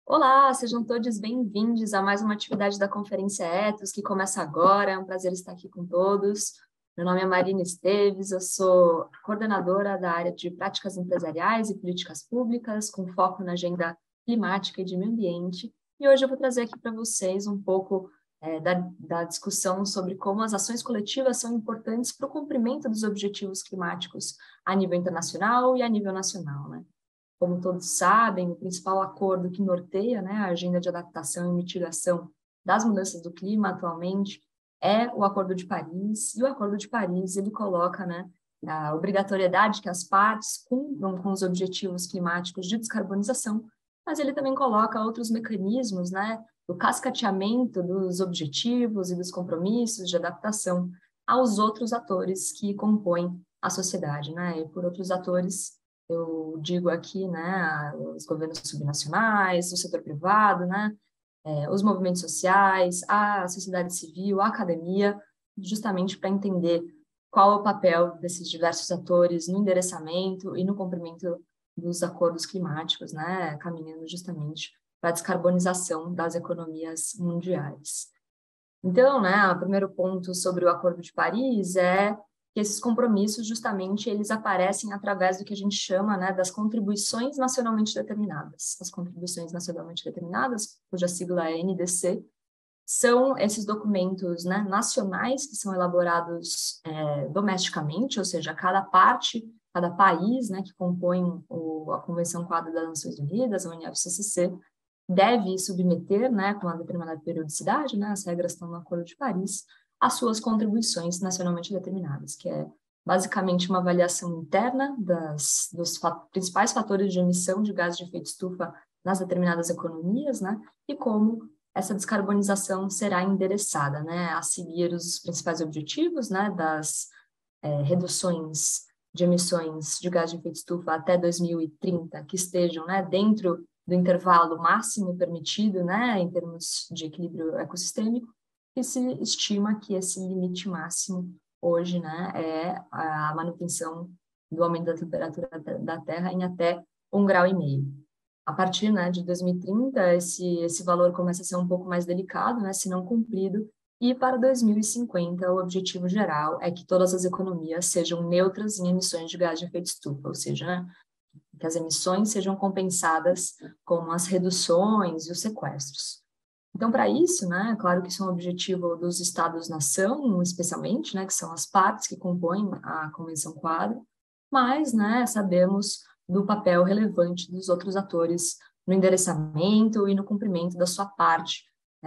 Olá, sejam todos bem-vindos a mais uma atividade da Conferência Ethos, que começa agora. É um prazer estar aqui com todos. Meu nome é Marina Esteves, eu sou coordenadora da área de práticas empresariais e políticas públicas, com foco na agenda climática e de meio ambiente. E hoje eu vou trazer aqui para vocês um pouco da discussão sobre como as ações coletivas são importantes para o cumprimento dos objetivos climáticos a nível internacional e a nível nacional, né? Como todos sabem, o principal acordo que norteia, né, a agenda de adaptação e mitigação das mudanças do clima atualmente é o Acordo de Paris, e o Acordo de Paris ele coloca, né, a obrigatoriedade que as partes cumpram com os objetivos climáticos de descarbonização, mas ele também coloca outros mecanismos, né, do cascateamento dos objetivos e dos compromissos de adaptação aos outros atores que compõem a sociedade, né, e por outros atores eu digo aqui, né, os governos subnacionais, o setor privado, né, os movimentos sociais, a sociedade civil, a academia, justamente para entender qual é o papel desses diversos atores no endereçamento e no cumprimento dos acordos climáticos, né, caminhando justamente para a descarbonização das economias mundiais. Então, né, o primeiro ponto sobre o Acordo de Paris é que esses compromissos, justamente, eles aparecem através do que a gente chama, né, das contribuições nacionalmente determinadas. As contribuições nacionalmente determinadas, cuja sigla é NDC, são esses documentos, né, nacionais que são elaborados domesticamente, ou seja, cada parte, cada país, né, que compõe a Convenção Quadro das Nações Unidas, a UNFCCC, deve submeter, né, com uma determinada periodicidade, né, as regras estão no Acordo de Paris, as suas contribuições nacionalmente determinadas, que é basicamente uma avaliação interna dos principais fatores de emissão de gases de efeito estufa nas determinadas economias, né, e como essa descarbonização será endereçada, né, a seguir os principais objetivos, né, das reduções de emissões de gás de efeito estufa até 2030, que estejam, né, dentro do intervalo máximo permitido, né, em termos de equilíbrio ecossistêmico, e se estima que esse limite máximo hoje, né, é a manutenção do aumento da temperatura da Terra em até 1,5 graus. A partir, né, de 2030, esse valor começa a ser um pouco mais delicado, né, se não cumprido, e para 2050, o objetivo geral é que todas as economias sejam neutras em emissões de gás de efeito estufa, ou seja, né, que as emissões sejam compensadas com as reduções e os sequestros. Então, para isso, né, claro que isso é um objetivo dos Estados-nação, especialmente, né, que são as partes que compõem a Convenção Quadro, mas, né, sabemos do papel relevante dos outros atores no endereçamento e no cumprimento da sua parte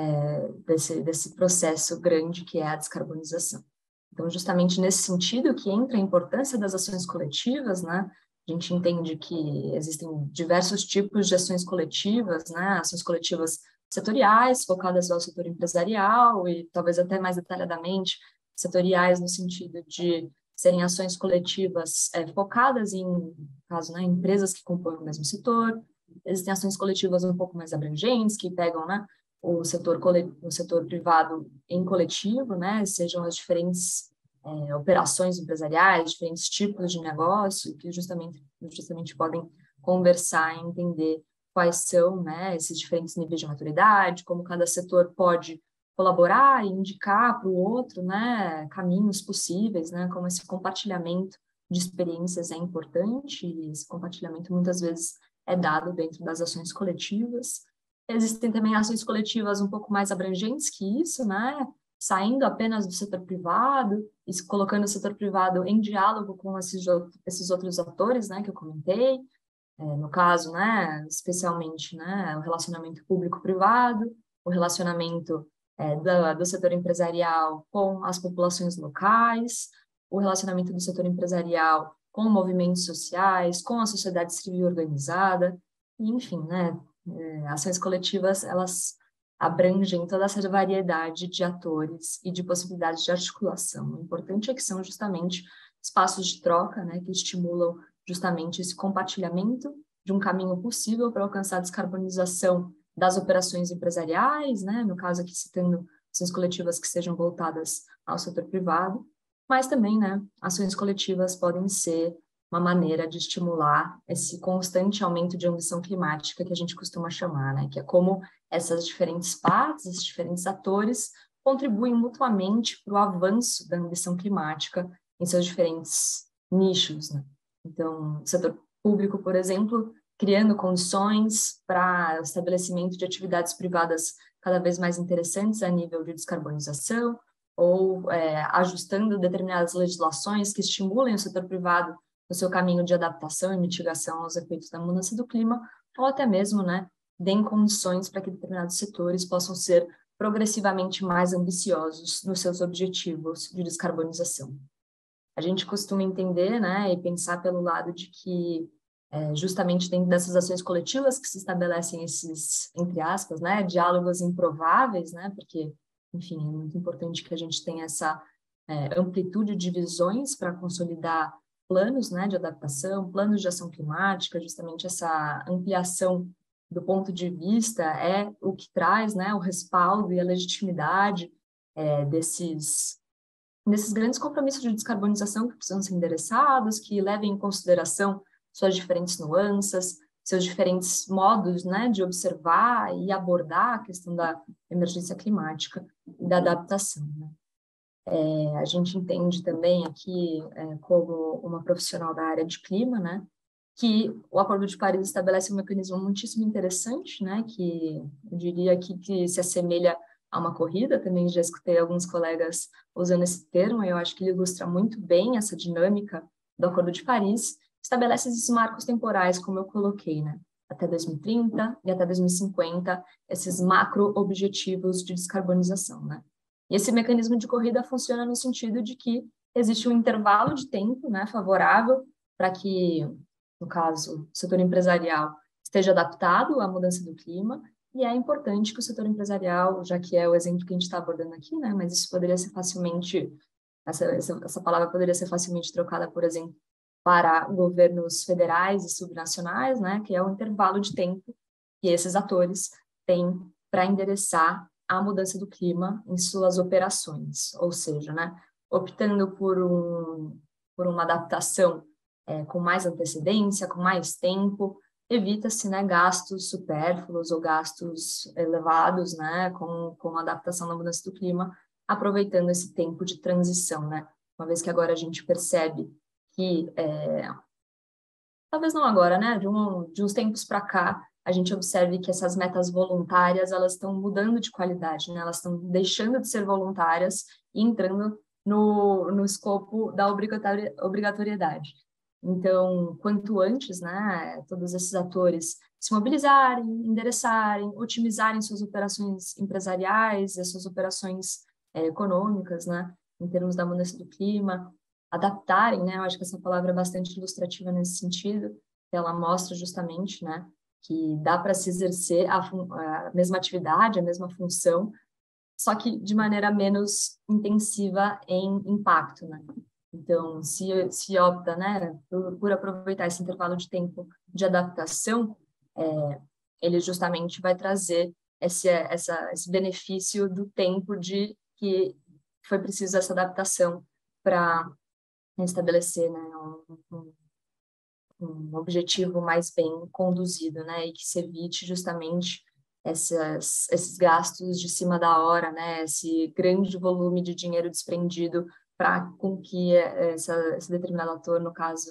desse processo grande que é a descarbonização. Então, justamente nesse sentido que entra a importância das ações coletivas, né, a gente entende que existem diversos tipos de ações coletivas, né, ações coletivas setoriais, focadas ao setor empresarial e talvez até mais detalhadamente setoriais no sentido de serem ações coletivas focadas em, no caso, né, empresas que compõem o mesmo setor. Existem ações coletivas um pouco mais abrangentes, que pegam, né, o setor privado em coletivo, né, sejam as diferentes operações empresariais, diferentes tipos de negócio, que justamente podem conversar e entender quais são, né, esses diferentes níveis de maturidade, como cada setor pode colaborar e indicar para o outro, né, caminhos possíveis, né, como esse compartilhamento de experiências é importante, e esse compartilhamento muitas vezes é dado dentro das ações coletivas. Existem também ações coletivas um pouco mais abrangentes que isso, né, saindo apenas do setor privado e colocando o setor privado em diálogo com esses outros atores, né, que eu comentei, no caso, né, especialmente, né, o relacionamento público-privado, o relacionamento do setor empresarial com as populações locais, o relacionamento do setor empresarial com movimentos sociais, com a sociedade civil organizada, e, enfim, né, ações coletivas, elas abrangem toda essa variedade de atores e de possibilidades de articulação. O importante é que são justamente espaços de troca, né, que estimulam justamente esse compartilhamento de um caminho possível para alcançar a descarbonização das operações empresariais, né, no caso aqui citando ações coletivas que sejam voltadas ao setor privado, mas também, né, ações coletivas podem ser uma maneira de estimular esse constante aumento de ambição climática que a gente costuma chamar, né? Que é como essas diferentes partes, esses diferentes atores contribuem mutuamente para o avanço da ambição climática em seus diferentes nichos, né? Então, o setor público, por exemplo, criando condições para o estabelecimento de atividades privadas cada vez mais interessantes a nível de descarbonização, ou ajustando determinadas legislações que estimulem o setor privado no seu caminho de adaptação e mitigação aos efeitos da mudança do clima, ou até mesmo, né, deem condições para que determinados setores possam ser progressivamente mais ambiciosos nos seus objetivos de descarbonização. A gente costuma entender, né, e pensar pelo lado de que justamente dentro dessas ações coletivas que se estabelecem esses, entre aspas, né, diálogos improváveis, né, porque, enfim, é muito importante que a gente tenha essa amplitude de visões para consolidar planos, né, de adaptação, planos de ação climática, justamente essa ampliação do ponto de vista é o que traz, né, o respaldo e a legitimidade desses grandes compromissos de descarbonização que precisam ser endereçados, que levem em consideração suas diferentes nuances, seus diferentes modos, né, de observar e abordar a questão da emergência climática e da adaptação, né? A gente entende também aqui, como uma profissional da área de clima, né, que o Acordo de Paris estabelece um mecanismo muitíssimo interessante, né, que eu diria aqui que se assemelha a uma corrida, também já escutei alguns colegas usando esse termo, e eu acho que ele ilustra muito bem essa dinâmica do Acordo de Paris, estabelece esses marcos temporais, como eu coloquei, né, até 2030 e até 2050, esses macro-objetivos de descarbonização, né. E esse mecanismo de corrida funciona no sentido de que existe um intervalo de tempo, né, favorável para que, no caso, o setor empresarial esteja adaptado à mudança do clima, e é importante que o setor empresarial, já que é o exemplo que a gente está abordando aqui, né, mas isso poderia ser facilmente, essa palavra poderia ser facilmente trocada, por exemplo, para governos federais e subnacionais, né, que é o intervalo de tempo que esses atores têm para endereçar a mudança do clima em suas operações, ou seja, né, optando por uma adaptação com mais antecedência, com mais tempo, evita-se, né, gastos supérfluos ou gastos elevados, né, com a adaptação da mudança do clima, aproveitando esse tempo de transição, né, uma vez que agora a gente percebe que, talvez não agora, né, de uns tempos para cá, a gente observe que essas metas voluntárias, elas estão mudando de qualidade, né, elas estão deixando de ser voluntárias e entrando no escopo da obrigatoriedade. Então, quanto antes, né, todos esses atores se mobilizarem, endereçarem, otimizarem suas operações empresariais, as suas operações econômicas, né, em termos da mudança do clima, adaptarem, né, eu acho que essa palavra é bastante ilustrativa nesse sentido, ela mostra justamente, né, que dá para se exercer a mesma atividade, a mesma função, só que de maneira menos intensiva em impacto, né? Então, se opta, né, por aproveitar esse intervalo de tempo de adaptação, ele justamente vai trazer esse benefício do tempo de que foi preciso essa adaptação para estabelecer, né, um objetivo mais bem conduzido, né, e que se evite justamente esses gastos de cima da hora, né, esse grande volume de dinheiro desprendido para com que esse determinado ator, no caso,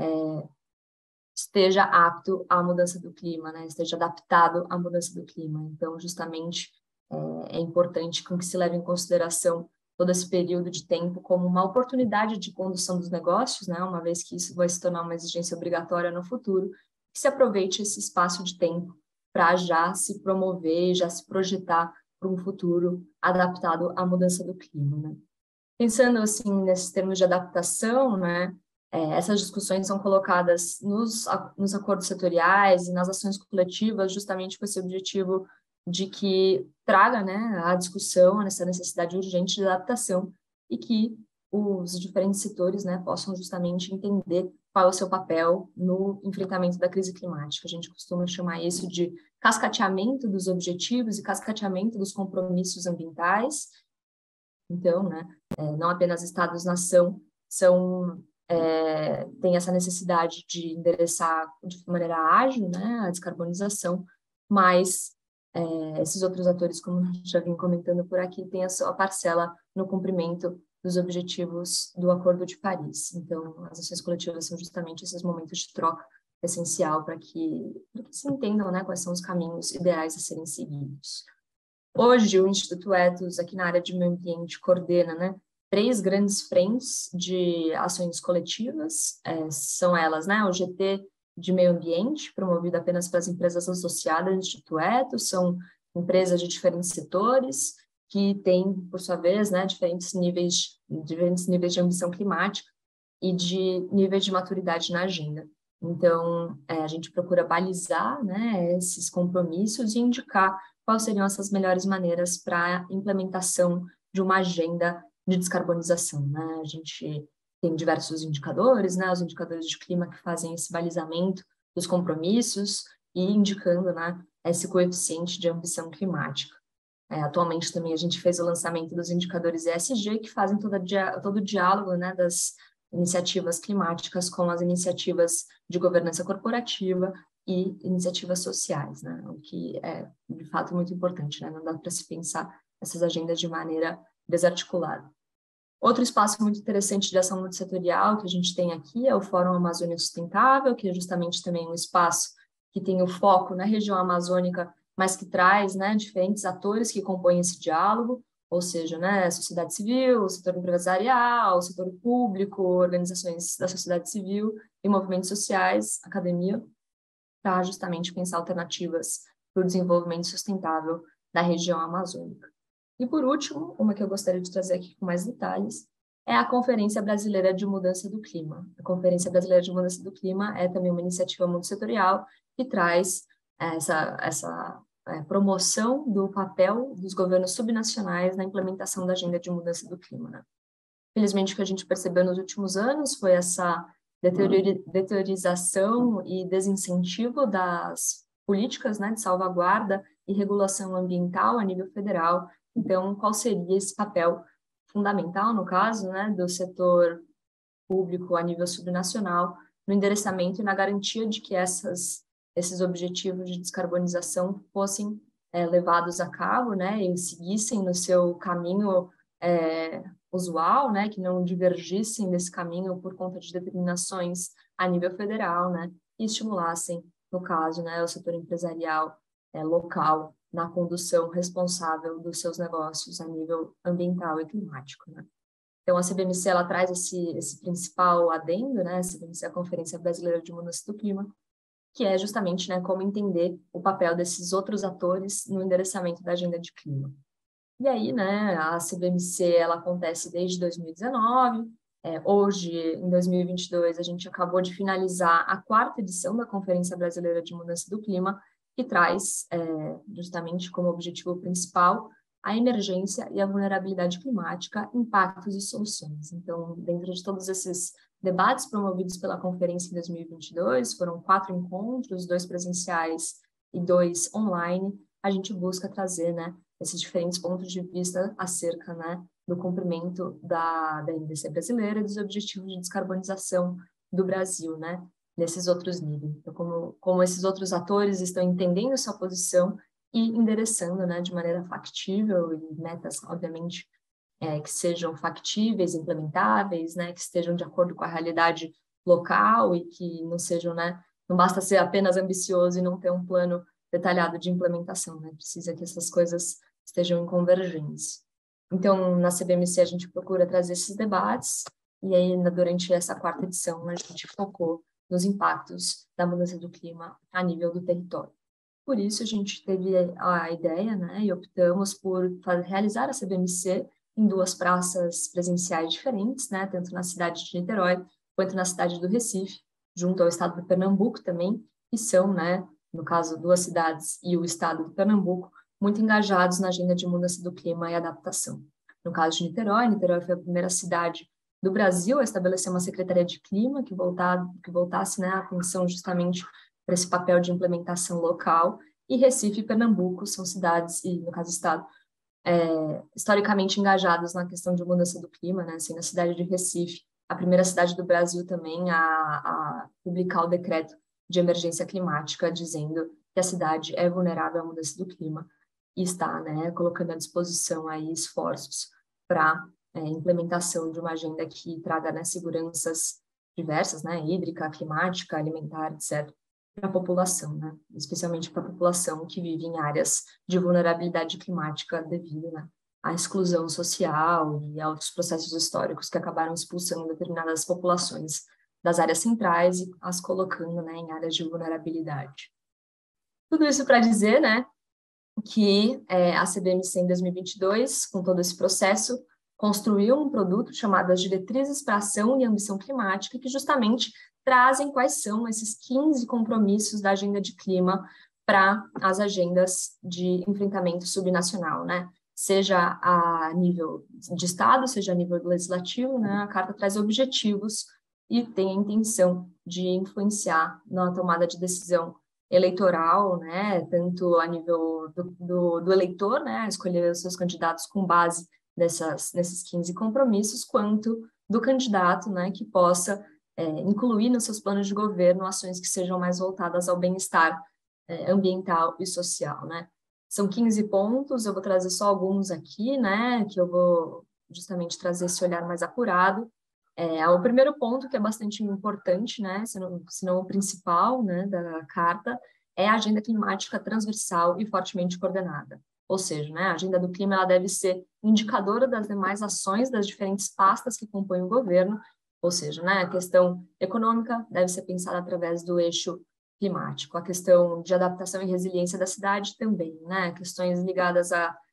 esteja apto à mudança do clima, né, esteja adaptado à mudança do clima. Então, justamente, é importante que se leve em consideração todo esse período de tempo como uma oportunidade de condução dos negócios, né, uma vez que isso vai se tornar uma exigência obrigatória no futuro, que se aproveite esse espaço de tempo para já se promover, já se projetar para um futuro adaptado à mudança do clima, né. Pensando assim nesses termos de adaptação, né, essas discussões são colocadas nos acordos setoriais e nas ações coletivas, justamente com esse objetivo de que traga, né, a discussão essa necessidade urgente de adaptação e que os diferentes setores, né, possam justamente entender qual é o seu papel no enfrentamento da crise climática. A gente costuma chamar isso de cascateamento dos objetivos e cascateamento dos compromissos ambientais. Então, né, não apenas estados-nação são tem essa necessidade de endereçar de maneira ágil, né, a descarbonização, mas esses outros atores, como já vim comentando por aqui, têm a sua parcela no cumprimento dos objetivos do Acordo de Paris. Então, as ações coletivas são justamente esses momentos de troca essencial para que se entendam, né, quais são os caminhos ideais a serem seguidos. Hoje, o Instituto Ethos, aqui na área de meio ambiente, coordena, né, 3 grandes frentes de ações coletivas, são elas, né, o GT de meio ambiente, promovido apenas para as empresas associadas ao Instituto Ethos, são empresas de diferentes setores, que têm, por sua vez, né, diferentes níveis de ambição climática e de níveis de maturidade na agenda. Então, a gente procura balizar, né, esses compromissos e indicar quais seriam essas melhores maneiras para a implementação de uma agenda de descarbonização, né? A gente tem diversos indicadores, né, os indicadores de clima que fazem esse balizamento dos compromissos e indicando, né, esse coeficiente de ambição climática. Atualmente também a gente fez o lançamento dos indicadores ESG, que fazem todo o diálogo, né, das iniciativas climáticas com as iniciativas de governança corporativa e iniciativas sociais, né, o que é, de fato, muito importante, né, não dá para se pensar essas agendas de maneira desarticulada. Outro espaço muito interessante de ação multissetorial que a gente tem aqui é o Fórum Amazônia Sustentável, que é justamente também um espaço que tem o foco na região amazônica, mas que traz, né, diferentes atores que compõem esse diálogo, ou seja, né, sociedade civil, setor empresarial, setor público, organizações da sociedade civil e movimentos sociais, academia, para justamente pensar alternativas para o desenvolvimento sustentável da região amazônica. E, por último, uma que eu gostaria de trazer aqui com mais detalhes, é a Conferência Brasileira de Mudança do Clima. A Conferência Brasileira de Mudança do Clima é também uma iniciativa multissetorial que traz essa promoção do papel dos governos subnacionais na implementação da agenda de mudança do clima, né? Felizmente, o que a gente percebeu nos últimos anos foi essa deteriorização e desincentivo das políticas, né, de salvaguarda e regulação ambiental a nível federal. Então, qual seria esse papel fundamental, no caso, né, do setor público a nível subnacional, no endereçamento e na garantia de que esses objetivos de descarbonização fossem levados a cabo, né, e seguissem no seu caminho usual, né, que não divergissem desse caminho por conta de determinações a nível federal, né, e estimulassem, no caso, né, o setor empresarial local na condução responsável dos seus negócios a nível ambiental e climático, né. Então, a CBMC, ela traz esse principal adendo, né, a CBMC é a Conferência Brasileira de Mudança do Clima, que é justamente, né, como entender o papel desses outros atores no endereçamento da agenda de clima. E aí, né, a CBMC, ela acontece desde 2019, hoje, em 2022, a gente acabou de finalizar a 4ª edição da Conferência Brasileira de Mudança do Clima, que traz justamente como objetivo principal a emergência e a vulnerabilidade climática, impactos e soluções. Então, dentro de todos esses debates promovidos pela conferência em 2022, foram 4 encontros, 2 presenciais e 2 online, a gente busca trazer, né, esses diferentes pontos de vista acerca, né, do cumprimento da NDC brasileira e dos objetivos de descarbonização do Brasil, né, nesses outros níveis. Então, como esses outros atores estão entendendo sua posição e endereçando, né, de maneira factível e metas, obviamente, que sejam factíveis, implementáveis, né, que estejam de acordo com a realidade local e que não sejam, né, não basta ser apenas ambicioso e não ter um plano detalhado de implementação, né, precisa que essas coisas estejam em convergência. Então, na CBMC, a gente procura trazer esses debates e aí, durante essa 4ª edição, a gente focou nos impactos da mudança do clima a nível do território. Por isso, a gente teve a ideia, né, e optamos por realizar a CBMC em 2 praças presenciais diferentes, né, tanto na cidade de Niterói quanto na cidade do Recife, junto ao estado de Pernambuco também, que são, né, no caso, 2 cidades e o estado de Pernambuco, muito engajados na agenda de mudança do clima e adaptação. No caso de Niterói, Niterói foi a primeira cidade do Brasil a estabelecer uma secretaria de clima que voltasse, né, a atenção justamente para esse papel de implementação local, e Recife e Pernambuco são cidades, e no caso estado, historicamente engajados na questão de mudança do clima, né, assim, na cidade de Recife, a primeira cidade do Brasil também a publicar o decreto de emergência climática, dizendo que a cidade é vulnerável à mudança do clima e está, né, colocando à disposição aí esforços para implementação de uma agenda que traga, né, seguranças diversas, né, hídrica, climática, alimentar, etc., para a população, né, especialmente para a população que vive em áreas de vulnerabilidade climática devido, né, à exclusão social e a outros processos históricos que acabaram expulsando determinadas populações das áreas centrais e as colocando, né, em áreas de vulnerabilidade. Tudo isso para dizer, né, que a CBMC em 2022, com todo esse processo, construiu um produto chamado as Diretrizes para Ação e Ambição Climática, que justamente trazem quais são esses 15 compromissos da agenda de clima para as agendas de enfrentamento subnacional, né? Seja a nível de Estado, seja a nível legislativo, né? A Carta traz objetivos e tem a intenção de influenciar na tomada de decisão eleitoral, né, tanto a nível do eleitor, né, escolher os seus candidatos com base nesses 15 compromissos, quanto do candidato, né, que possa incluir nos seus planos de governo ações que sejam mais voltadas ao bem-estar ambiental e social, né. São 15 pontos, eu vou trazer só alguns aqui, né, que eu vou justamente trazer esse olhar mais apurado. O primeiro ponto, que é bastante importante, né, se não o principal, né, da carta, é a agenda climática transversal e fortemente coordenada. Ou seja, né, a agenda do clima ela deve ser indicadora das demais ações das diferentes pastas que compõem o governo, ou seja, né, a questão econômica deve ser pensada através do eixo climático, a questão de adaptação e resiliência da cidade também, né, questões ligadas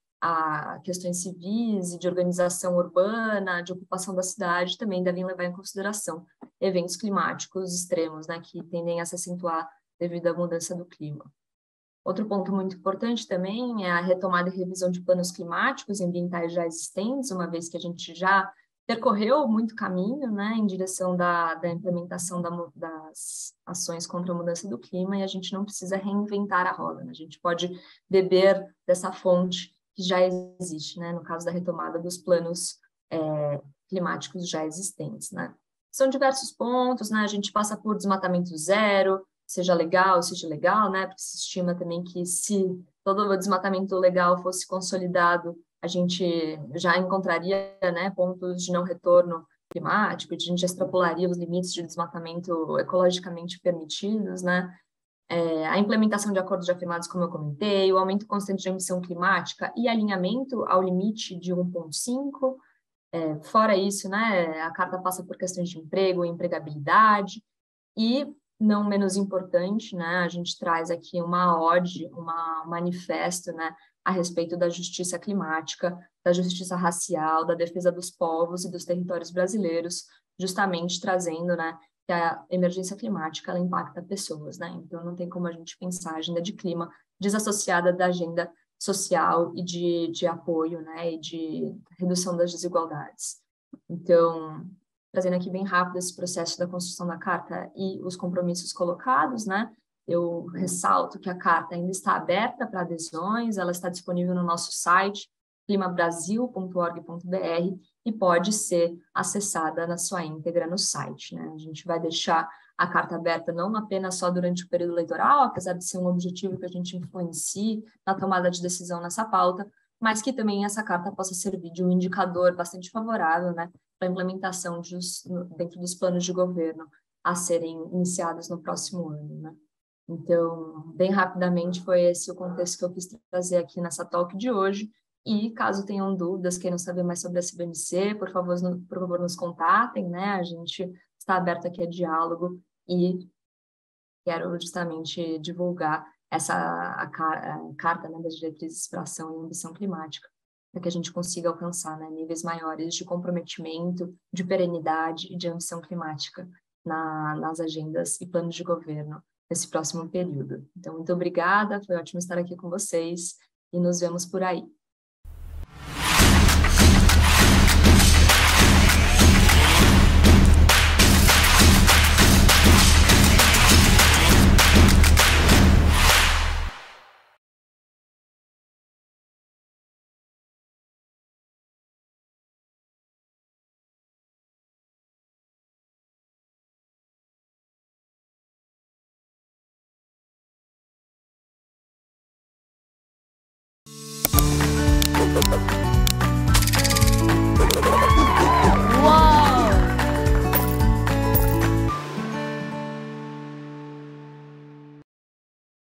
a questões civis e de organização urbana, de ocupação da cidade, também devem levar em consideração eventos climáticos extremos, né, que tendem a se acentuar devido à mudança do clima. Outro ponto muito importante também é a retomada e revisão de planos climáticos e ambientais já existentes, uma vez que a gente já percorreu muito caminho, né, em direção da implementação das ações contra a mudança do clima, e a gente não precisa reinventar a roda, né? A gente pode beber dessa fonte que já existe, né, no caso da retomada dos planos climáticos já existentes, né. São diversos pontos, né, a gente passa por desmatamento zero, seja legal, né, porque se estima também que se todo o desmatamento legal fosse consolidado, a gente já encontraria, né, pontos de não retorno climático, a gente já extrapolaria os limites de desmatamento ecologicamente permitidos, né, a implementação de acordos já firmados, como eu comentei, o aumento constante de emissão climática e alinhamento ao limite de 1,5. Fora isso, né, a carta passa por questões de emprego e empregabilidade, e, não menos importante, né, a gente traz aqui uma ode, um manifesto, né, a respeito da justiça climática, da justiça racial, da defesa dos povos e dos territórios brasileiros, justamente trazendo, né, que a emergência climática ela impacta pessoas, né? Então não tem como a gente pensar a agenda de clima desassociada da agenda social e de apoio, né, e de redução das desigualdades. Então, trazendo aqui bem rápido esse processo da construção da carta e os compromissos colocados, né? Eu ressalto que a carta ainda está aberta para adesões, ela está disponível no nosso site, climabrasil.org.br, e pode ser acessada na sua íntegra no site, né? A gente vai deixar a carta aberta não apenas só durante o período eleitoral, apesar de ser um objetivo que a gente influencie na tomada de decisão nessa pauta, mas que também essa carta possa servir de um indicador bastante favorável, né, para a implementação dentro dos planos de governo a serem iniciados no próximo ano, né? Então, bem rapidamente, foi esse o contexto que eu quis trazer aqui nessa talk de hoje. E caso tenham dúvidas, queiram saber mais sobre a CBMC, por favor nos contatem, né? A gente está aberto aqui a diálogo e quero justamente divulgar a carta, né, das diretrizes para ação e ambição climática, para que a gente consiga alcançar, né, níveis maiores de comprometimento, de perenidade e de ambição climática nas agendas e planos de governo nesse próximo período. Então, muito obrigada, foi ótimo estar aqui com vocês e nos vemos por aí.